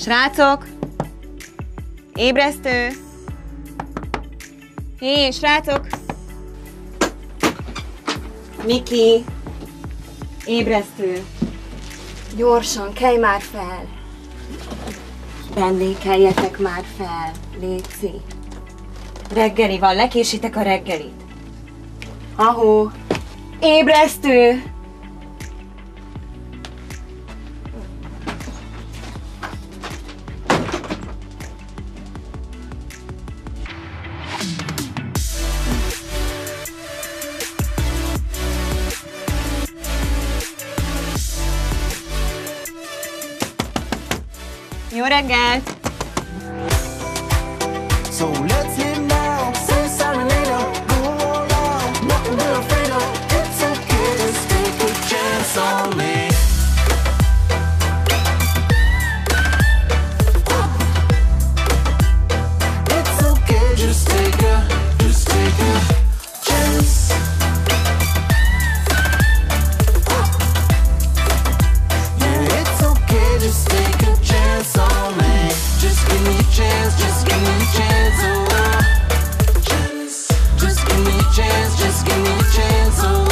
Srácok! Ébresztő! Hé, srácok! Miki! Ébresztő! Gyorsan, kelj már fel! Keljetek már fel, léci! Reggeli van, lekésitek a reggelit. Ahó! Ébresztő! Jó reggelt! So let's hit now, say sorry later, go all out, nothing we're afraid of. It's okay, just take a chance on me. It's okay, just take a chance. Yeah, it's okay, just take a chance on me. Just give me a chance, just give me a chance, oh. Just give me a chance, just give me a chance, oh.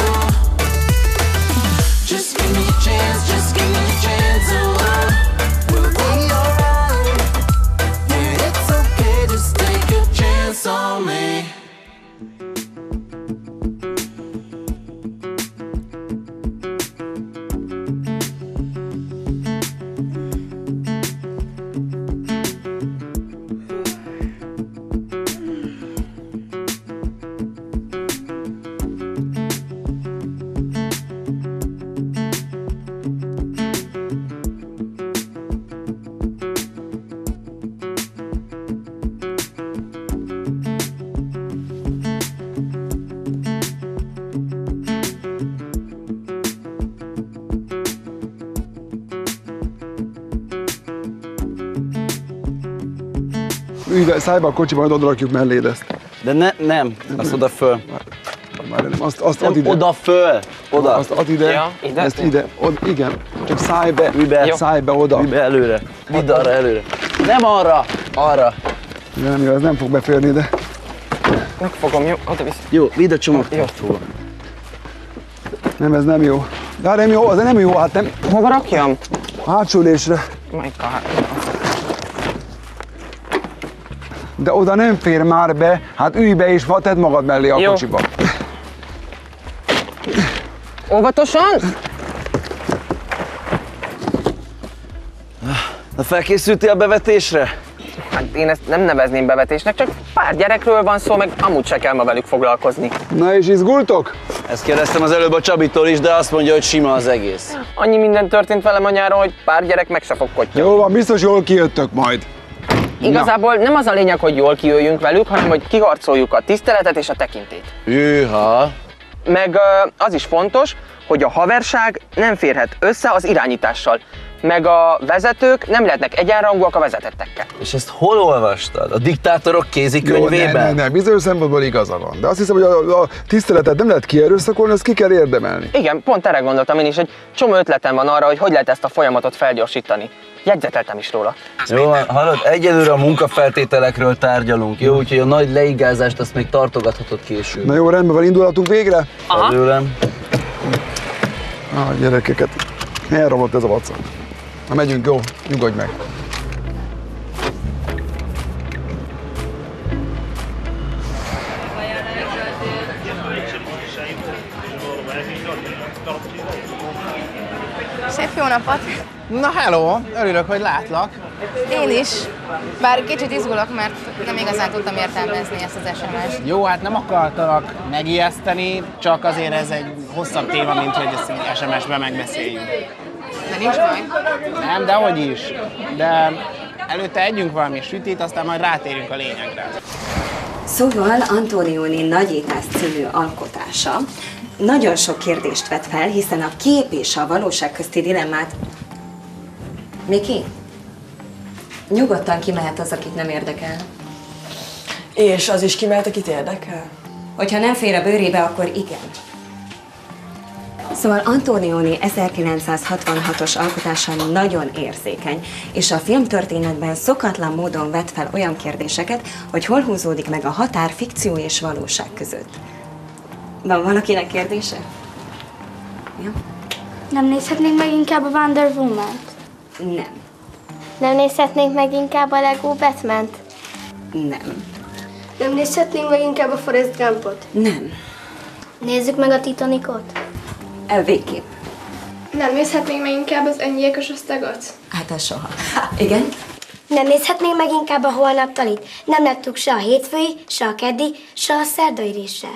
Just give me a chance, just give me a chance, oh. We'll be alright. Yeah, it's okay, just take a chance on me. Ülj szállj a kocsiba, majd oda rakjuk melléd ezt. De nem, azt oda föl. Már nem, azt Nem, add ide. oda föl, oda. Azt add ide, Ja, ide? ezt ide, igen. Csak szállj be, Ülj be. szállj be oda. Ülj be előre, vidd arra előre. Nem arra, arra. Nem jó, ez nem fog beférni ide. Megfogom, jó? Oda visz. Jó, vidd a csomagtartóba. Nem, ez nem jó. De nem jó, az nem jó, hát nem. Hova rakjam? Hátsó ülésre. Majd De oda nem fér már be, hát ülj be és tedd magad mellé a Jó. kocsiba. Óvatosan! Na felkészültél a bevetésre? Hát én ezt nem nevezném bevetésnek, csak pár gyerekről van szó, meg amúgy se kell ma velük foglalkozni. Na és izgultok? Ezt kérdeztem az előbb a Csabitól is, de azt mondja, hogy sima az egész. Annyi minden történt velem a nyáron, hogy pár gyerek meg se fog kottyogni. Jó van, biztos jól kijöttök majd. Igazából nem az a lényeg, hogy jól kijöjjünk velük, hanem hogy kiharcoljuk a tiszteletet és a tekintét. Hűha! Meg az is fontos, hogy a haverság nem férhet össze az irányítással. Meg a vezetők nem lehetnek egyenrangúak a vezetettekkel. És ezt hol olvastad? A diktátorok kézikönyvében? Ne, bizonyos szempontból igaza van. De azt hiszem, hogy a tiszteletet nem lehet kierőszakolni, ezt ki kell érdemelni. Igen, pont erre gondoltam én is, egy csomó ötletem van arra, hogy lehet ezt a folyamatot felgyorsítani. Jegyzeteltem is róla. Jó van, hallod, egyelőre a munkafeltételekről tárgyalunk, jó? Úgyhogy a nagy leigázást azt még tartogathatod később. Na jó, rendben van, indulhatunk végre? Aha. Előlem. Gyerekeket, elromlott ez a vaca. Na megyünk, jó, nyugodj meg. Szép jó napot! Na hello, örülök, hogy látlak. Én is. Bár kicsit izgulok, mert nem igazán tudtam értelmezni ezt az SMS-t. Jó, hát nem akartalak megijeszteni, csak azért ez egy hosszabb téma, mint hogy ezt egy SMS-ben megbeszéljük. De nincs baj. Nem, dehogy is. De előtte együnk valami sütit, aztán majd rátérünk a lényegre. Szóval Antonioni Nagyítás című alkotása nagyon sok kérdést vet fel, hiszen a kép és a valóság közti dilemmát... Miki? Nyugodtan kimehet az, akit nem érdekel. És az is kimehet, akit érdekel? Hogyha nem fér a bőrébe, akkor igen. Szóval Antonioni 1966-os alkotása nagyon érzékeny, és a filmtörténetben szokatlan módon vet fel olyan kérdéseket, hogy hol húzódik meg a határ fikció és valóság között. Van valakinek kérdése? Ja? Nem nézhetnénk meg inkább a Wonder Woman-t? Nem. Nem nézhetnénk meg inkább a Lego Batman-t? Nem. Nem nézhetnénk meg inkább a Forrest Gumpot? Nem. Nézzük meg a Titanicot? Végképp. Nem nézhetnénk meg inkább az Ennyiékos osztagot? Hát ez soha. Igen? Nem nézhetnénk meg inkább a holnaptalit? Nem láttuk se a hétfői, se a keddi, se a szerdai része.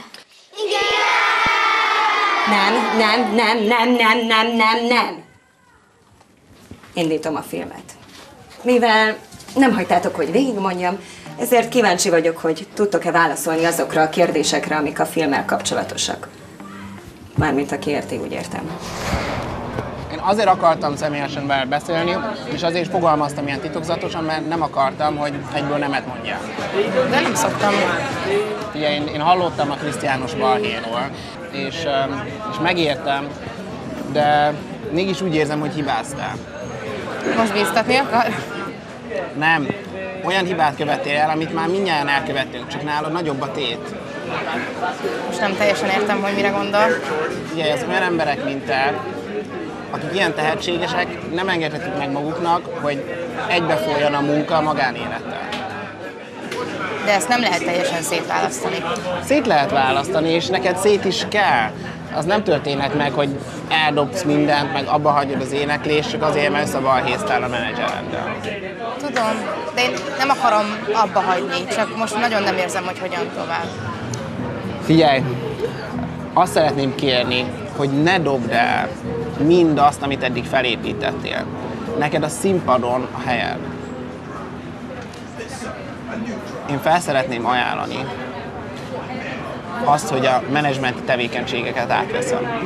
Nem. Indítom a filmet. Mivel nem hagytátok, hogy végigmondjam, ezért kíváncsi vagyok, hogy tudtok-e válaszolni azokra a kérdésekre, amik a filmmel kapcsolatosak. Mármint aki érti, úgy értem. Én azért akartam személyesen vele beszélni, és azért is fogalmaztam ilyen titokzatosan, mert nem akartam, hogy egyből nemet mondjál. De nem szoktam. Ugye én hallottam a Krisztiános balhéról, és megértem, de mégis úgy érzem, hogy hibáztál. Most bíztatni akar? Nem. Olyan hibát követtél el, amit már mindjárt elkövettünk, csak nálad nagyobb a tét. Most nem teljesen értem, hogy mire gondol. Ugye az olyan emberek, mint te, akik ilyen tehetségesek, nem engedhetik meg maguknak, hogy egybefolyjon a munka a magánélettel. De ezt nem lehet teljesen szétválasztani. Szét lehet választani, és neked szét is kell. Az nem történhet meg, hogy eldobsz mindent, meg abba hagyod az éneklést, csak azért, mert összebalhéztál a menedzsereddel. Tudom, de én nem akarom abba hagyni, csak most nagyon nem érzem, hogy hogyan tovább. Figyelj, azt szeretném kérni, hogy ne dobd el mindazt, amit eddig felépítettél. Neked a színpadon a helyed. Én fel szeretném ajánlani azt, hogy a menedzsmenti tevékenységeket átveszem.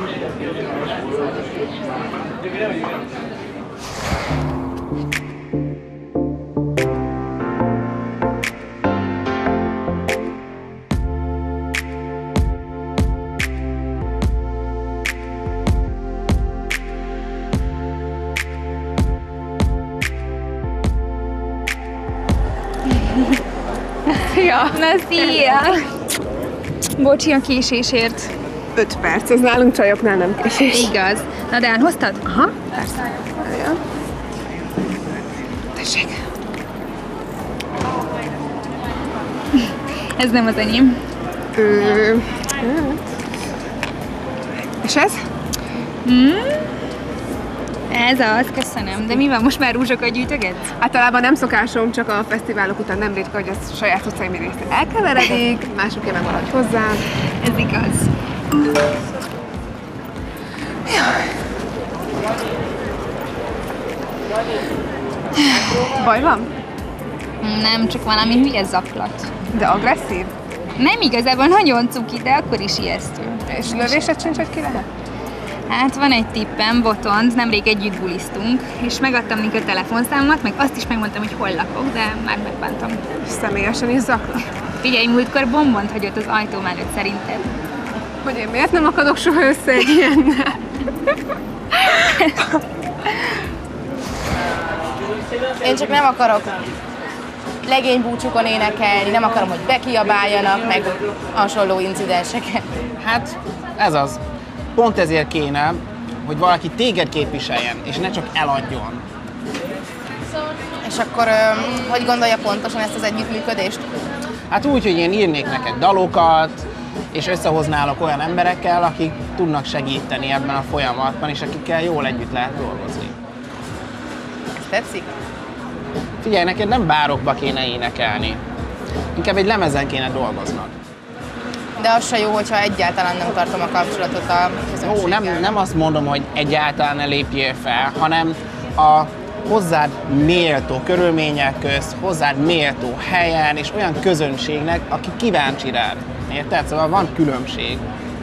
Na, szia! Bocsi a késésért. 5 perc, ez nálunk csajoknál nem késés. Igaz. Na de elhoztad? Aha, persze. Ja. Tessék. Ez nem az enyém. És ez? Ez az, köszönöm. De mi van, most már rúzsokat gyűjtögetsz? Általában nem szokásom, csak a fesztiválok után nem ritka, hogy a saját utcaim részt elkeveredik, másoké meg maradj hozzá. Ez igaz. Baj van? Nem, csak valami hülye zaklat. De agresszív? Nem igazából nagyon cuki, de akkor is ijesztő. És lövésed sincs, hogy ki lehet? Hát van egy tippem, Botond, nemrég együtt bulisztunk, és megadtam neki a telefonszámomat, meg azt is megmondtam, hogy hol lakok, de már megbántam. Személyesen is zaklat? Figyelj, múltkor bombont hagyott az ajtóm előtt szerinted. Hogy én miért nem akadok soha össze egy ilyennel? Én csak nem akarok legénybúcsukon énekelni, nem akarom, hogy bekiabáljanak, meg hasonló incidenseket. Hát, ez az. Pont ezért kéne, hogy valaki téged képviseljen, és ne csak eladjon. És akkor hogy gondolja pontosan ezt az együttműködést? Hát úgy, hogy én írnék neked dalokat, és összehoználok olyan emberekkel, akik tudnak segíteni ebben a folyamatban, és akikkel jól együtt lehet dolgozni. Ez tetszik? Figyelj, neked nem bárokba kéne énekelni. Inkább egy lemezen kéne dolgoznod. De az se jó, hogyha egyáltalán nem tartom a kapcsolatot a közönséggel. Jó, nem azt mondom, hogy egyáltalán ne lépjél fel, hanem a hozzád méltó körülmények közt, hozzád méltó helyen, és olyan közönségnek, aki kíváncsi rád. Érted? Szóval van különbség.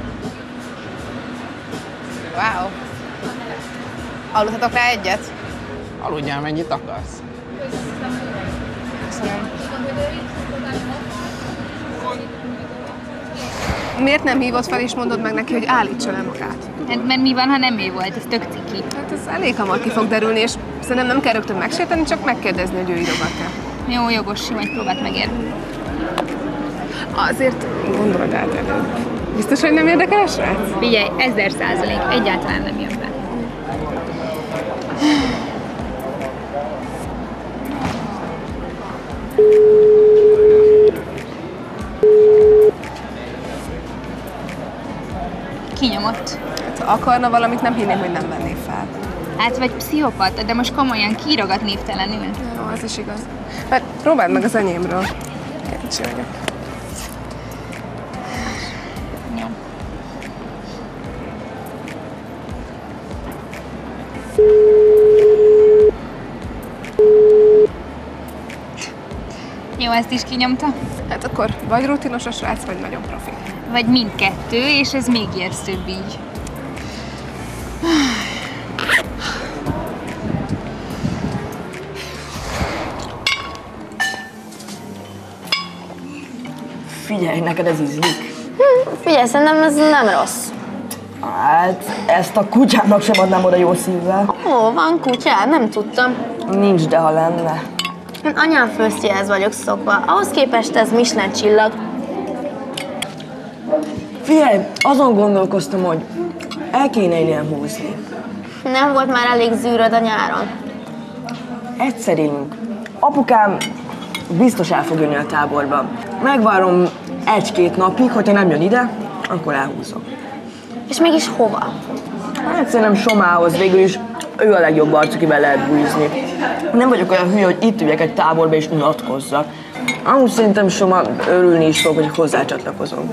Wow. Aludhatok rá egyet? Aludjál, mennyit akarsz. Köszönöm. Miért nem hívod fel és mondod meg neki, hogy állítsa le magát? Hát, mert mi van, ha nem ő volt? Ez tök ciki. Hát ez elég hamar ki fog derülni, és szerintem nem kell rögtön megsérteni, csak megkérdezni, hogy ő írogat-e. Jó, jogos, majd próbált megérni. Azért gondold át előbb. Biztos, hogy nem érdekel a srác? Figyelj, 1000%, egyáltalán nem jön be. Kinyomott. Hát, ha akarna valamit, nem hinném, hogy nem venné fel. Hát vagy pszichopata, de most komolyan kiírogat névtelenül. Jó, az is igaz. Mert próbáld meg az enyémről. Kíváncsi vagyok. Jó. Jó, ezt is kinyomta. Hát akkor vagy rutinos a srác, vagy nagyon profi. Vagy mindkettő, és ez még ijesztőbb így. Figyelj, neked ez ízlik? Figyelj, szerintem ez nem rossz. Hát, ezt a kutyának sem adnám oda jó szívvel. Ó, van kutyád? Nem tudtam. Nincs, de ha lenne. Én anyám főztjehez vagyok szokva. Ahhoz képest ez Michelin csillag. Figyelj, azon gondolkoztam, hogy el kéne innen húzni. Nem volt már elég zűröd a nyáron. Egyszer élünk. Apukám biztos el fog jönni a táborba. Megvárom 1-2 napig, hogyha nem jön ide, akkor elhúzom. És mégis hova? Hát szerintem Somához, végül is ő a legjobb arc, akivel lehet bújzni. Nem vagyok olyan hülye, hogy itt üljek egy táborba és unatkozzak. Amúgy szerintem Soma örülni is fog, hogy hozzácsatlakozom.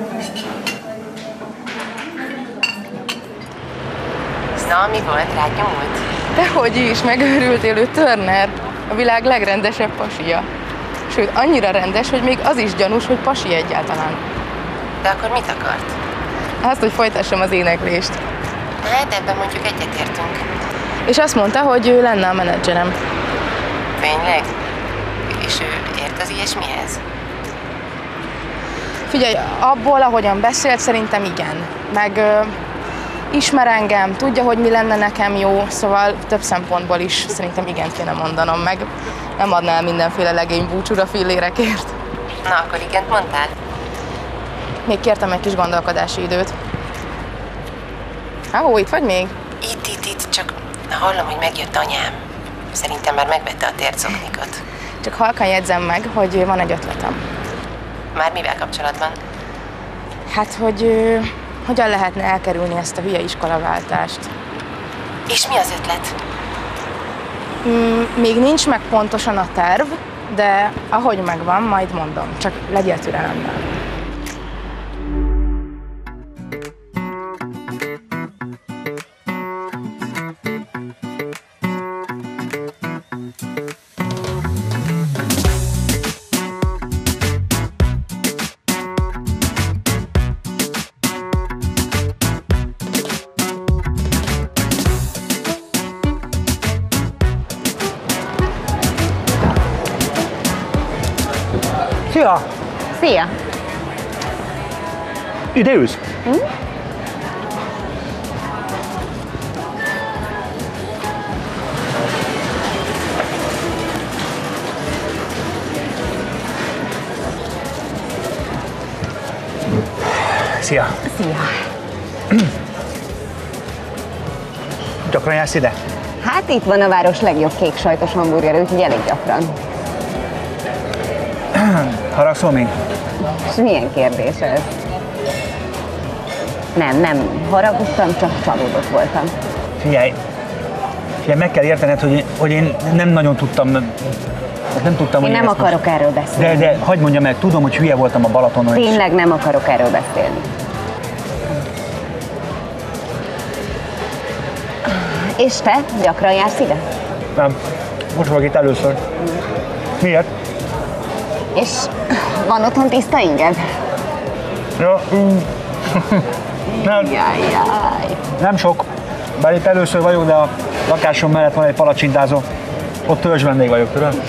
Na, mi volt? Rád nyomult? Dehogy is, megőrültél, ő Turner, a világ legrendesebb pasija. Sőt, annyira rendes, hogy még az is gyanús, hogy pasi egyáltalán. De akkor mit akart? Azt, hogy folytassam az éneklést. Hát ebben mondjuk egyetértünk. És azt mondta, hogy ő lenne a menedzserem. Tényleg? És ő ért az ilyesmihez? Figyelj, abból, ahogyan beszélt, szerintem igen. Meg ismer engem, tudja, hogy mi lenne nekem jó, szóval több szempontból is szerintem igent kéne mondanom, meg nem adnál mindenféle legény búcsúra fillérekért. Na, akkor igent mondtál? Még kértem egy kis gondolkodási időt. Ahó, itt vagy még? Itt, csak hallom, hogy megjött anyám. Szerintem már megvette a tércoknikot. Csak halkan jegyzem meg, hogy van egy ötletem. Már mivel kapcsolatban? Hát, hogy hogyan lehetne elkerülni ezt a hülye iskolaváltást. És mi az ötlet? Még nincs meg pontosan a terv, de ahogy megvan, majd mondom. Csak legyél türelemmel. Szia! Szia! Ide ülsz? Szia! Szia! Gyakran jársz ide? Hát itt van a város legjobb kék sajtos hamburger, úgyhogy elég gyakran. Haragszol még? És milyen kérdés ez? Nem haragudtam, csak csalódott voltam. Figyelj, meg kell értened, hogy én nem nagyon tudtam, Én nem akarok erről beszélni. De hagyd mondjam meg, tudom, hogy hülye voltam a Balatonon. Tényleg nem akarok erről beszélni. És te gyakran jársz ide? Nem, most vagyok itt először. Miért? És van otthon tiszta inged? Ja, nem. Nem sok. Bár itt először vagyok, de a lakásom mellett van egy palacsintázó. Ott törzs vendég vagyok, tudod?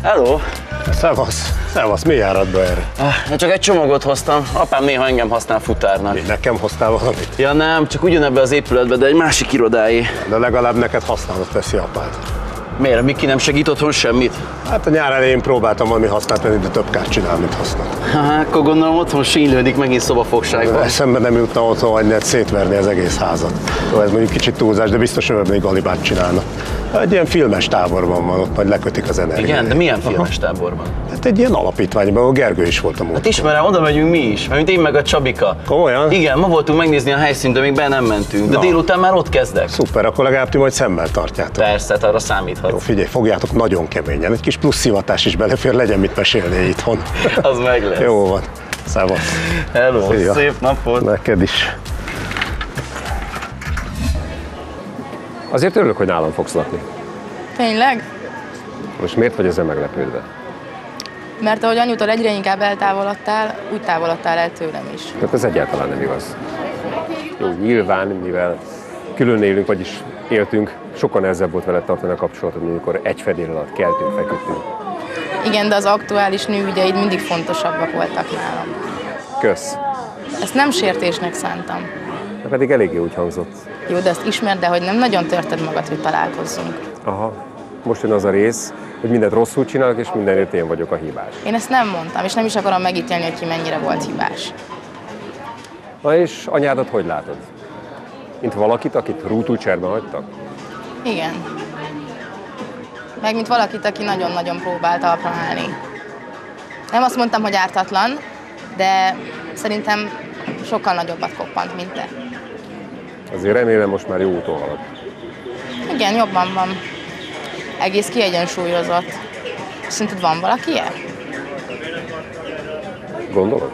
Hello! Szevasz, mi járad be erre? Csak egy csomagot hoztam. Apám néha engem használ futárnak. Nekem hoztál valamit? Ja nem, csak ugyanebben az épületben, de egy másik irodáé. De legalább neked használat teszi apád. Miért? Miki nem segít otthon semmit? Hát a nyár elején próbáltam valami hasznát venni, de több kárt csinál, mint hasznát. Akkor gondolom otthon sínlődik megint szobafogságban. Eszembe nem jutna otthon hagyni, szétverni az egész házat. Jó, ez mondjuk kicsit túlzás, de biztos jövőbb még alibát csinálna. Egy ilyen filmes táborban van, ott majd lekötik az energiát. Igen, de milyen filmes táborban? Hát egy ilyen alapítványban, ahol Gergő is volt a múltkor. Hát ismerem, oda megyünk mi is, mert én meg a Csabika. Komolyan? Igen, ma voltunk megnézni a helyszínt, de még be nem mentünk, de délután már ott kezdek. Szuper, akkor legalább ti majd szemmel tartjátok. Persze, hát arra számíthatsz. Jó, figyelj, fogjátok nagyon keményen, egy kis plusz szivatás is belefér, legyen mit mesélni itthon. Az meg lesz. Jó van, szevasz. Hello, szia. Szép napot. Neked is. Azért örülök, hogy nálam fogsz lakni. Tényleg? Most miért vagy ezzel meglepődve? Mert ahogy anyutól egyre inkább eltávolodtál, úgy távolodtál el tőlem is. Tehát ez egyáltalán nem igaz. Jó, nyilván, mivel külön élünk, vagyis éltünk, sokkal nehezebb volt veled tartani a kapcsolatot, amikor egy fedél alatt keltünk, feküdtünk. Igen, de az aktuális nőügyeid mindig fontosabbak voltak nálam. Kösz. Ezt nem sértésnek szántam. De pedig eléggé úgy hangzott. Jó, de azt ismerd, de hogy nem nagyon törted magad, hogy találkozzunk. Aha, most jön az a rész, hogy mindent rosszul csinálok, és mindenért én vagyok a hibás. Én ezt nem mondtam, és nem is akarom megítélni, hogy ki mennyire volt hibás. Na és anyádat hogy látod? Mint valakit, akit rútul cserben hagytak? Igen. Meg mint valakit, aki nagyon-nagyon próbált talpra állni. Nem azt mondtam, hogy ártatlan, de szerintem sokkal nagyobbat koppant, mint te. Azért remélem most már jó úton halad. Igen, jobban van. Egész kiegyensúlyozott. Szerinted van valaki ilyen? Gondolod?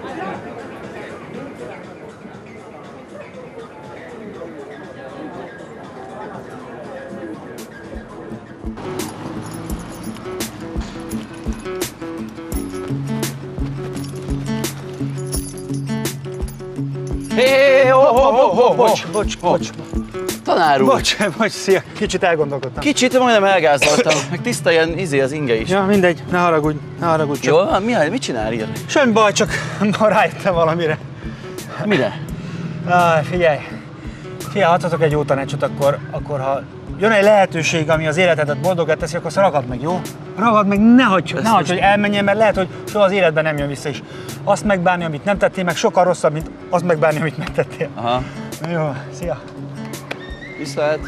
Bocs. Tanár úr. Bocs, szia. Kicsit elgondolkodtam. Kicsit majdnem elgázoltam. Meg tiszta ilyen az inge is. Ja, mindegy, ne haragudj. Csak. Jó, mit csinál ilyen? Semmi baj, csak ma rájöttem valamire. Mire? Figyelj, adhatok egy jó tanácsot, akkor ha jön egy lehetőség, ami az életedet boldoggá teszi, akkor ragad meg, jó? Ragad meg, ne hagyd, hogy elmenjél, mert lehet, hogy soha az életben nem jön vissza is. Azt megbánni, amit nem tettél, meg sokkal rosszabb, mint azt megbánni, amit megtettél. Aha. Jó, szia. Viszlát.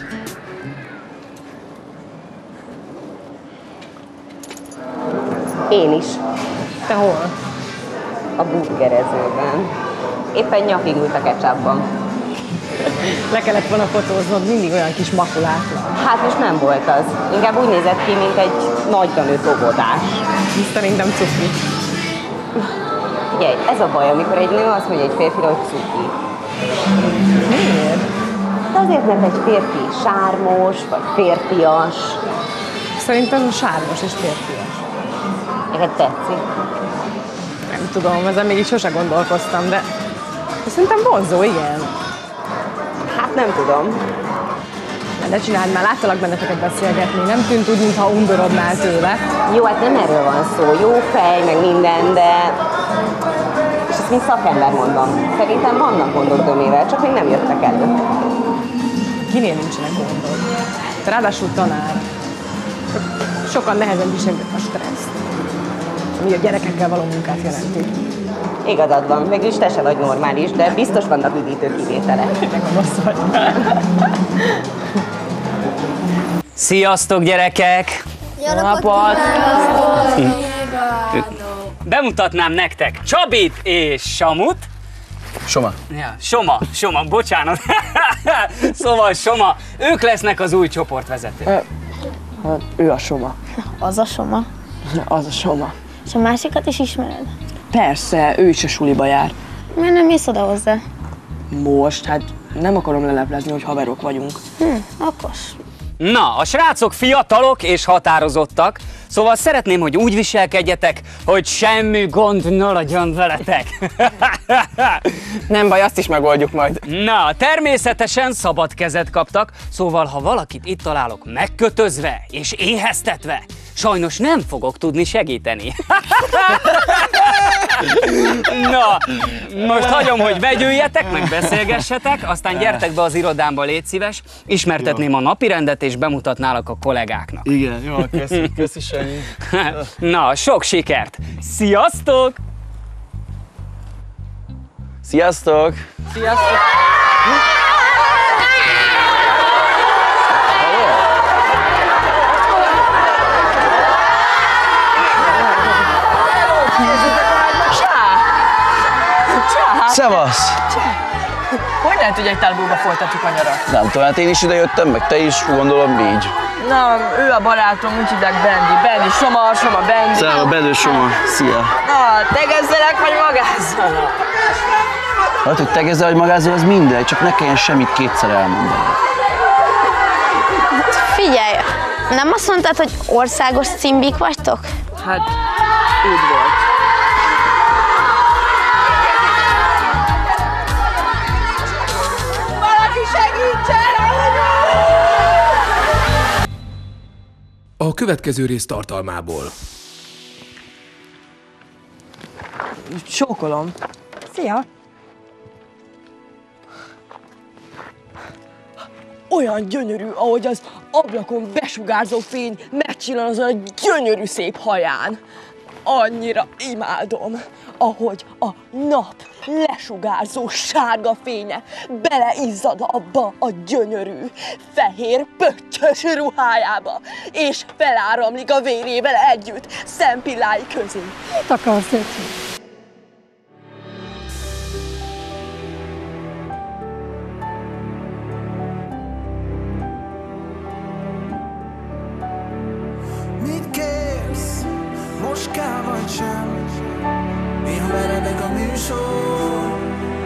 Én is. Te hol? A burgerezőben. Éppen nyakig ült a ketchupban. Le kellett volna fotóznod, mindig olyan kis makulátlan. Hát most nem volt az. Inkább úgy nézett ki, mint egy nagyra nőtt óvodás. Szerintem cuki. Figyelj, ez a baj, amikor egy nő azt mondja egy férfira, hogy cuki. Miért? De azért, mert egy férfi sármos, vagy férfias. Szerintem sármos és férfias. Neked tetszik? Nem tudom, ezen még így sose gondolkoztam, de szerintem vonzó, igen. Hát nem tudom. De csináld már, láttalak benneteket beszélgetni, nem tűnt úgy, mintha undorodnál tőle. Jó, hát nem erről van szó, jó fej, meg minden, de... És ezt mind szakember mondom. Szerintem vannak gondok Dömével, csak még nem jöttek elő. Kinél nincsenek gondok? Te ráadásul tanár. Sokan nehezen viselik a stresszt, ami a gyerekekkel való munkát jelenti. Igazad van, végülis te se vagy normális, de biztos vannak üdítő kivételek. Sziasztok, gyerekek! Jó napot! Bemutatnám nektek Csabit és Samut. Soma. Ja, Soma, bocsánat. Szóval Soma, ők lesznek az új csoportvezetők. Hát ő a Soma. Az a Soma. Az a Soma. És a másikat is ismered? Persze, ő is a suliba jár. Miért nem mész oda hozzá? Most, hát nem akarom leleplezni, hogy haverok vagyunk. Okos. Na, a srácok fiatalok és határozottak, szóval szeretném, hogy úgy viselkedjetek, hogy semmi gond ne legyen veletek. Nem baj, azt is megoldjuk majd. Na, természetesen szabad kezet kaptak, szóval ha valakit itt találok megkötözve és éheztetve, sajnos nem fogok tudni segíteni. Na, most hagyom, hogy vegyüljetek, meg beszélgessetek, aztán gyertek be az irodámba, légy szíves, ismertetném a napirendet, és bemutatnálak a kollégáknak. Igen, jó, köszi Sanyi. Na, sok sikert! Sziasztok! Sziasztok! Sziasztok! Szevasz! Hogy lehet, hogy egy tálbúba folytatjuk a nyarat? Nem tudom, hát én is ide jöttem, meg te is, gondolom így. Na, ő a barátom, úgy hívják Bendi. Bendi, Soma, Bendi. Szia, Bedő Soma, szia. Na, tegezzelek vagy magázzal? Hát, hogy tegezzel vagy magázol, az mindegy, csak ne kelljen semmit kétszer elmondani. Figyelj, nem azt mondtad, hogy országos cimbik vagytok? Hát, úgy volt. Valaki segítsen! A következő rész tartalmából. Csókolom. Szia! Olyan gyönyörű, ahogy az ablakon besugárzó fény megcsillan azon a gyönyörű szép haján. Annyira imádom, ahogy a nap lesugárzó sárga fénye beleizzad abba a gyönyörű, fehér, pöttyös ruhájába, és feláramlik a vérével együtt szempillái közé. Mit akarsz együtt? Mit kérsz? Most kell vagy sem? Néha meredek a műsor.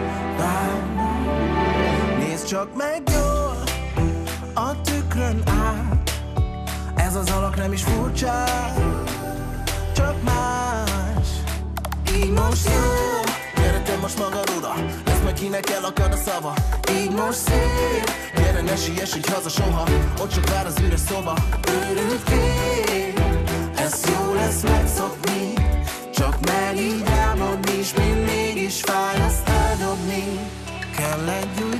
Nézd csak meg jól a tükrön át. Ez az alak nem is furcsa, csak más. Így most jó, gyere te most magad oda. Lesz meg kinek elakad a szava. Így most szép, gyere ne siess így haza soha. Ott csak vár az üres szoba. Őrült kép, ez jó lesz megszokni. Csak meg így álmodni, és mégis fáj azt eldobni. Kell egy új